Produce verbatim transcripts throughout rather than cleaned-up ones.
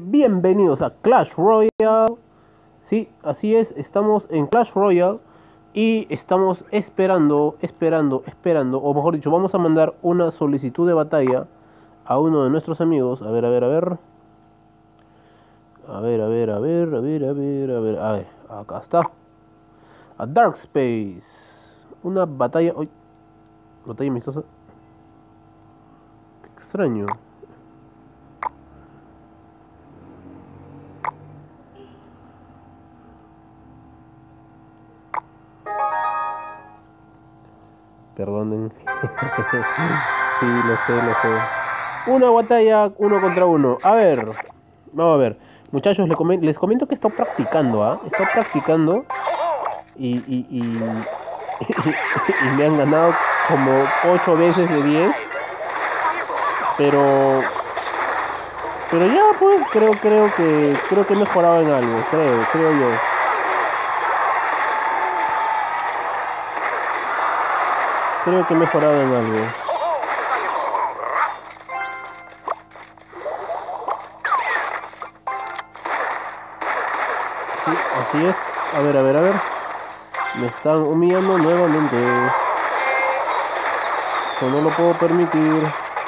bienvenidos a Clash Royale. Sí, así es, estamos en Clash Royale y estamos esperando, esperando, esperando, o mejor dicho, vamos a mandar una solicitud de batalla a uno de nuestros amigos. A ver, a ver, a ver. A ver, a ver, a ver, a ver, a ver, a ver, a ver, acá está. A Dark Space. Una batalla, uy, batalla amistosa. Qué extraño. Perdonen. Sí, lo sé, lo sé. Una batalla uno contra uno. A ver, vamos a ver. Muchachos, les comento, les comento que he estado practicando, ¿ah? ¿eh? He estado practicando y, y, y, y me han ganado como ocho veces de diez. Pero... Pero ya, pues, creo, creo que creo que he mejorado en algo, creo, creo yo. Creo que he mejorado en algo. Sí, así es. A ver, a ver, a ver. Me están humillando nuevamente. Eso no lo puedo permitir.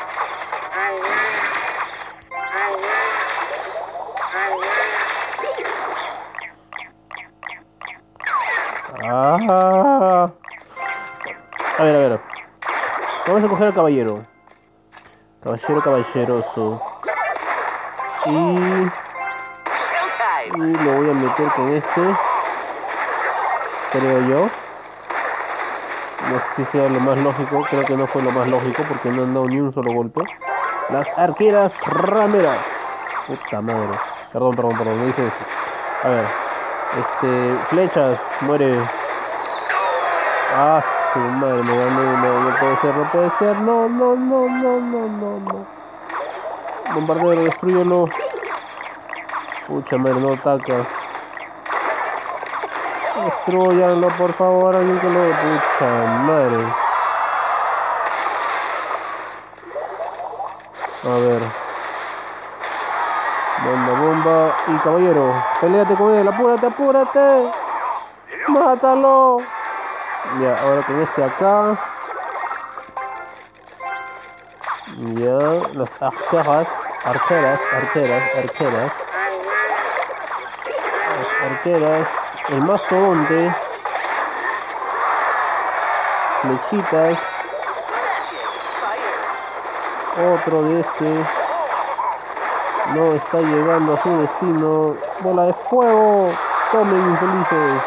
Ah. A ver, a ver. Vamos a coger al caballero. Caballero caballeroso. Y... Y lo voy a meter con este. Creo yo. No sé si sea lo más lógico. Creo que no fue lo más lógico porque no han dado ni un solo golpe. Las arqueras rameras. Puta madre. Perdón, perdón, perdón. No dije eso. A ver. Este... Flechas. Muere. Ah, su madre, me ganó una. No puede ser, no puede ser. No, no, no, no, no, no, no. Bombardero, destruyelo. Pucha madre, no ataca. Destruyanlo, por favor, alguien que lo... Pucha madre. A ver. Bomba, bomba. Y caballero, peleate con él, apúrate, apúrate. Mátalo. Ya, ahora con este acá. Ya, las arqueras, arqueras, arqueras, arqueras. Las arqueras, el mastodonte. Flechitas. Otro de este. No está llegando a su destino. Bola de fuego. Tomen, infelices.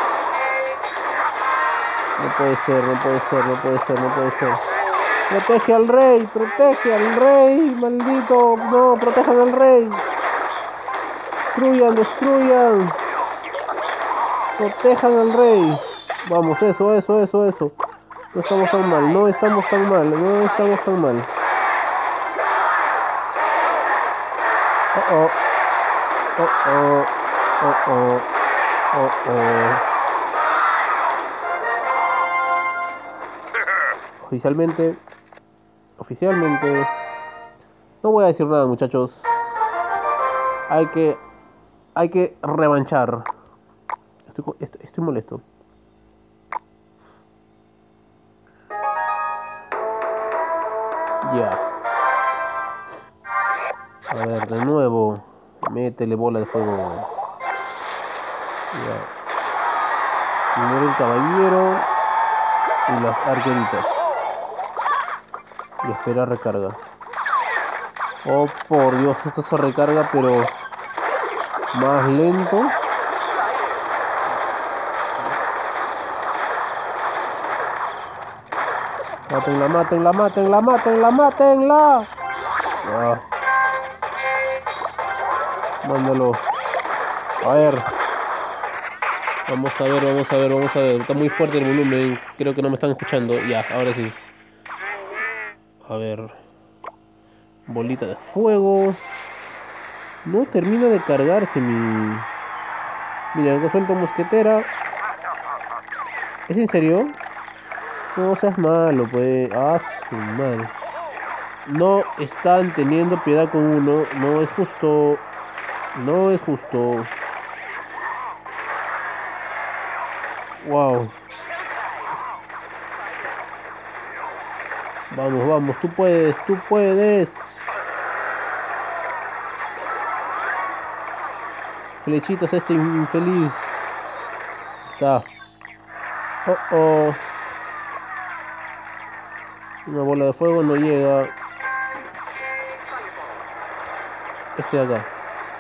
No puede ser, no puede ser, no puede ser, no puede ser. Protege al rey, protege al rey, maldito. No, protejan al rey. Destruyan, destruyan. Protejan al rey. Vamos, eso, eso, eso, eso. No estamos tan mal, no estamos tan mal, no estamos tan mal. Oh, oh. Oh, oh. Oh, oh. Oh, oh. Oficialmente, oficialmente, no voy a decir nada, muchachos. Hay que, hay que revanchar. Estoy, estoy, estoy molesto. Ya. A ver, de nuevo. Métele bola de fuego. Ya. Primero el caballero y las arqueritas. Y espera recarga. Oh, por Dios, esto se recarga, pero más lento. Mátenla, mátenla, mátenla, mátenla, mátenla. Ah. Mándalo. A ver. Vamos a ver, vamos a ver, vamos a ver. Está muy fuerte el volumen. Creo que no me están escuchando. Ya, ahora sí. A ver. Bolita de fuego. No termina de cargarse mi... Mira, acá suelto mosquetera. ¿Es en serio? No seas malo, pues. Ah, su madre. No están teniendo piedad con uno. No es justo. No es justo. Wow. Vamos, vamos, tú puedes, tú puedes. Flechitas a este infeliz. Está. Oh, oh. Una bola de fuego no llega. Este de acá.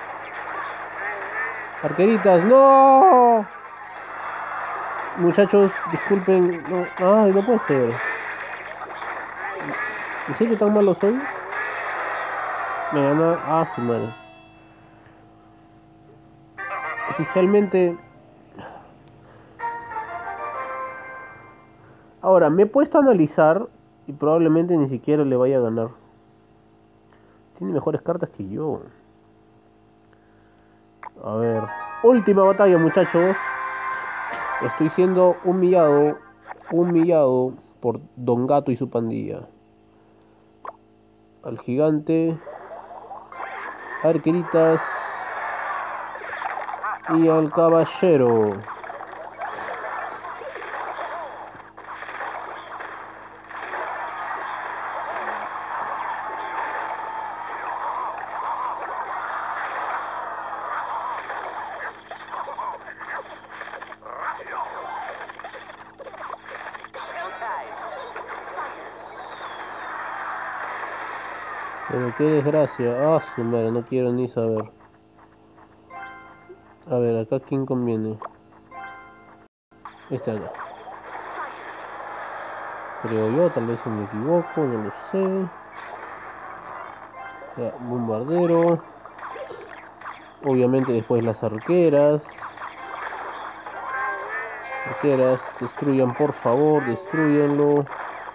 Arqueritas, no. Muchachos, disculpen. No. Ay, no puede ser. ¿En serio tan malo soy? Me gana. Ah, su madre. Oficialmente. Ahora, me he puesto a analizar y probablemente ni siquiera le vaya a ganar. Tiene mejores cartas que yo. A ver. Última batalla, muchachos. Estoy siendo humillado. Humillado por Don Gato y su pandilla. Al gigante. Arqueritas. Y al caballero. Pero qué desgracia. Ah, su madre, no quiero ni saber. A ver, acá quién conviene. Este acá. Creo yo, tal vez me equivoco, no lo sé. Ya, bombardero. Obviamente después las arqueras. Arqueras, destruyan por favor, destruyanlo.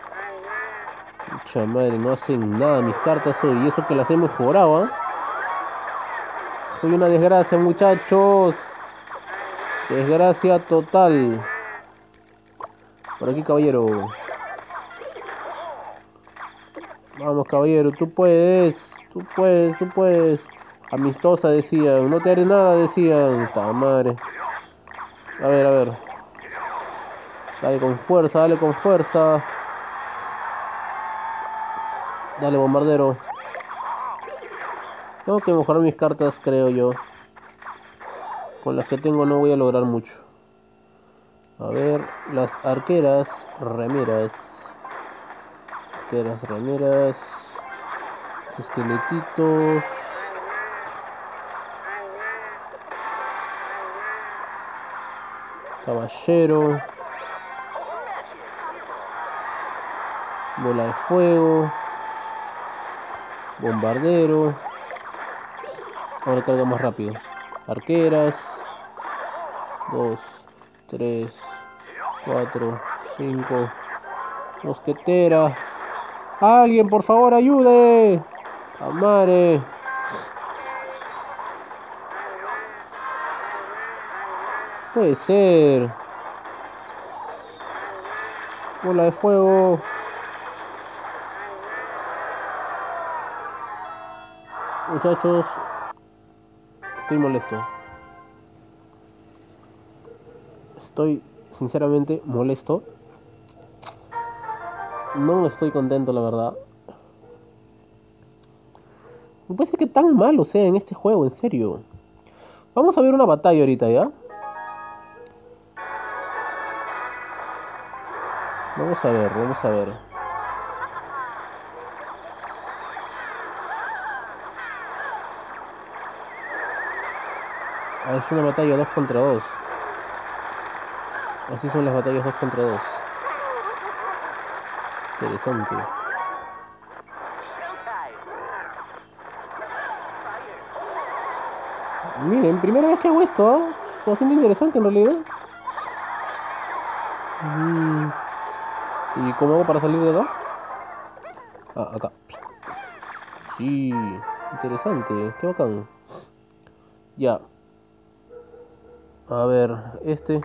Mucha madre, no hacen nada mis cartas hoy. Y eso que las he mejorado, ¿eh? Soy una desgracia, muchachos. Desgracia total. Por aquí, caballero. Vamos, caballero, tú puedes. Tú puedes, tú puedes. Amistosa decían. No te haré nada, decían. Ta madre. A ver, a ver. Dale con fuerza, dale con fuerza. Dale, bombardero. Tengo que mejorar mis cartas, creo yo. Con las que tengo no voy a lograr mucho. A ver, las arqueras, remeras. Arqueras, remeras. Los esqueletitos. Caballero. Bola de fuego. Bombardero. Ahora carga más rápido. Arqueras. Dos, tres, cuatro, cinco. Mosquetera. ¡Alguien, por favor, ayude! ¡Amare! Puede ser. Bola de fuego. Muchachos, estoy molesto. Estoy sinceramente molesto. No estoy contento, la verdad. No puede ser que tan malo sea en este juego, en serio. Vamos a ver una batalla ahorita, ¿ya? Vamos a ver, vamos a ver. Ah, es una batalla dos contra dos. Así son las batallas dos contra dos. Interesante. Miren, primera vez que hago esto, ¿eh? Bastante interesante en realidad. Mm. ¿Y cómo hago para salir de acá? Ah, acá. Sí, interesante, qué bacán. Ya. A ver, este.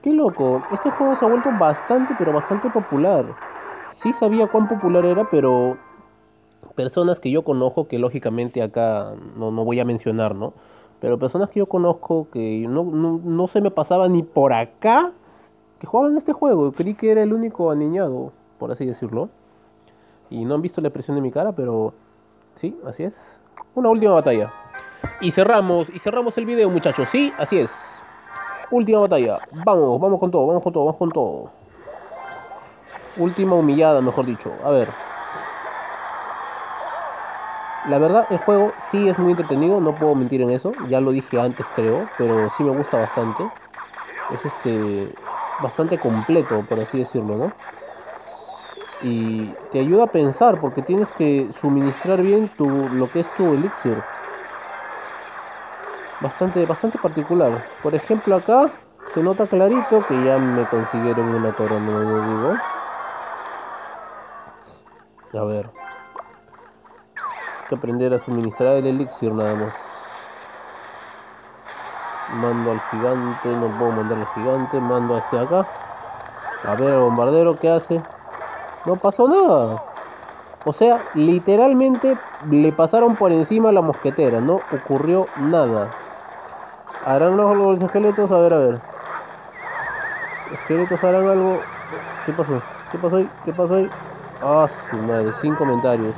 Qué loco, este juego se ha vuelto bastante, pero bastante popular. Sí sabía cuán popular era, pero personas que yo conozco, que lógicamente acá no, no voy a mencionar, ¿no? Pero personas que yo conozco que no, no, no se me pasaba ni por acá que jugaban este juego. Creí que era el único aniñado, por así decirlo. Y no han visto la expresión de mi cara, pero sí, así es. Una última batalla. Y cerramos, y cerramos el video, muchachos. Sí, así es. Última batalla. Vamos, vamos con todo, vamos con todo, vamos con todo. Última humillada, mejor dicho. A ver. La verdad, el juego sí es muy entretenido, no puedo mentir en eso. Ya lo dije antes, creo, pero sí me gusta bastante. Es este bastante completo, por así decirlo, ¿no? Y te ayuda a pensar porque tienes que suministrar bien tu, lo que es tu elixir. Bastante, bastante particular. Por ejemplo, acá se nota clarito que ya me consiguieron una corona, no lo digo. A ver. Hay que aprender a suministrar el elixir nada más. Mando al gigante, no puedo mandar al gigante, mando a este de acá. A ver al bombardero, ¿qué hace? No pasó nada. O sea, literalmente le pasaron por encima a la mosquetera, no ocurrió nada. ¿Harán los, los esqueletos? A ver, a ver. ¿Esqueletos harán algo? ¿Qué pasó? ¿Qué pasó ahí? ¿Qué pasó ahí? Ah, su madre, sin comentarios.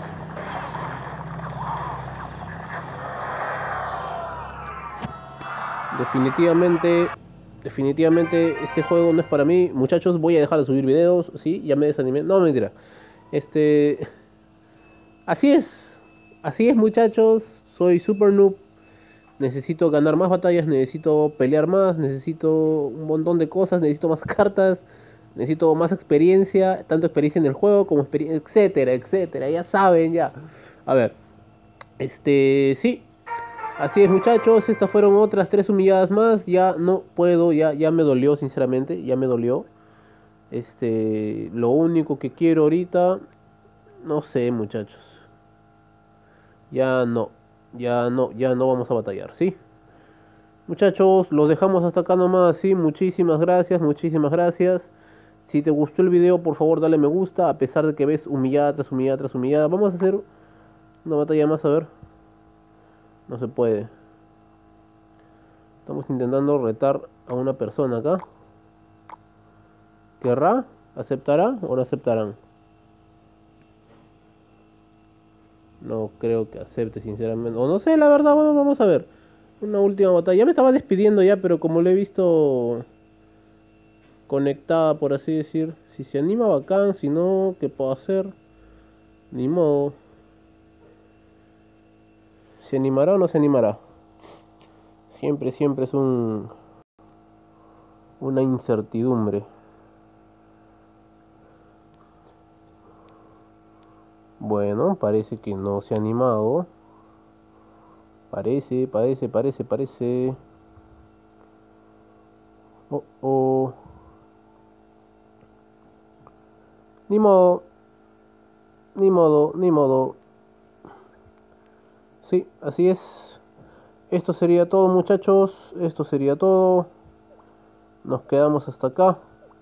Definitivamente, definitivamente este juego no es para mí. Muchachos, voy a dejar de subir videos. Sí, ya me desanimé. No, mentira. Este... Así es. Así es, muchachos. Soy super noob. Necesito ganar más batallas, necesito pelear más, necesito un montón de cosas, necesito más cartas, necesito más experiencia, tanto experiencia en el juego como experiencia, etcétera, etcétera. Ya saben, ya. A ver. Este, sí. Así es, muchachos, estas fueron otras tres humilladas más. Ya no puedo, ya, ya me dolió, sinceramente, ya me dolió. Este, lo único que quiero ahorita, no sé, muchachos. Ya no, ya no, ya no vamos a batallar, ¿sí? Muchachos, los dejamos hasta acá nomás, ¿sí? Muchísimas gracias, muchísimas gracias. Si te gustó el video, por favor, dale me gusta, a pesar de que ves humillada tras humillada tras humillada. Vamos a hacer una batalla más, a ver. No se puede. Estamos intentando retar a una persona acá. ¿Querrá? ¿Aceptará o no aceptarán? No creo que acepte, sinceramente. O no sé, la verdad, bueno, vamos a ver. Una última batalla. Ya me estaba despidiendo ya, pero como lo he visto conectada, por así decir. Si se anima, bacán. Si no, ¿qué puedo hacer? Ni modo. ¿Se animará o no se animará? Siempre, siempre es un... una incertidumbre. Bueno, parece que no se ha animado. Parece, parece, parece, parece. Oh, oh. Ni modo. Ni modo, ni modo. Sí, así es. Esto sería todo, muchachos. Esto sería todo. Nos quedamos hasta acá.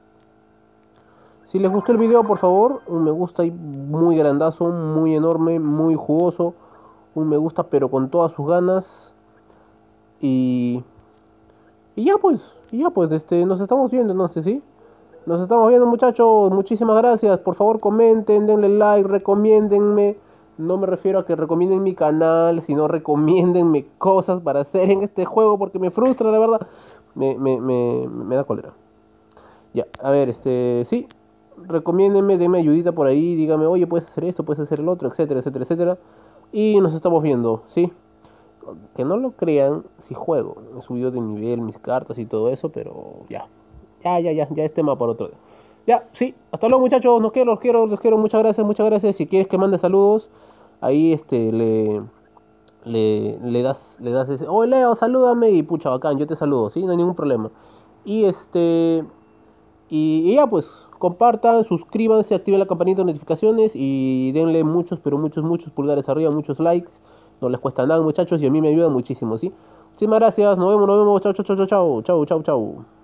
Si les gustó el video, por favor, un me gusta ahí muy grandazo, muy enorme, muy jugoso. Un me gusta, pero con todas sus ganas. Y... Y ya pues, y ya pues, este, nos estamos viendo, no sé, ¿sí? Nos estamos viendo, muchachos. Muchísimas gracias. Por favor, comenten, denle like, recomiéndenme. No me refiero a que recomienden mi canal, sino recomiéndenme cosas para hacer en este juego, porque me frustra, la verdad. Me, me, me, me da cólera. Ya, a ver, este, sí. Recomiéndenme, denme ayudita por ahí. Dígame, oye, puedes hacer esto, puedes hacer el otro, etcétera, etcétera, etcétera. Y nos estamos viendo, ¿sí? Que no lo crean, si juego. He subido de nivel mis cartas y todo eso, pero ya. Ya, ya, ya, ya es tema para otro día. Ya, sí, hasta luego, muchachos, los quiero, los quiero, los quiero, muchas gracias, muchas gracias. Si quieres que mande saludos, ahí este le le, le das le das ese, oh Leo, salúdame y pucha bacán, yo te saludo, sí, no hay ningún problema. Y este y, y ya pues, compartan, suscríbanse, activen la campanita de notificaciones y denle muchos, pero muchos, muchos pulgares arriba, muchos likes. No les cuesta nada, muchachos, y a mí me ayuda muchísimo, ¿sí? Muchísimas gracias, nos vemos, nos vemos, chao, chao, chao, chao, chao, chao, chao.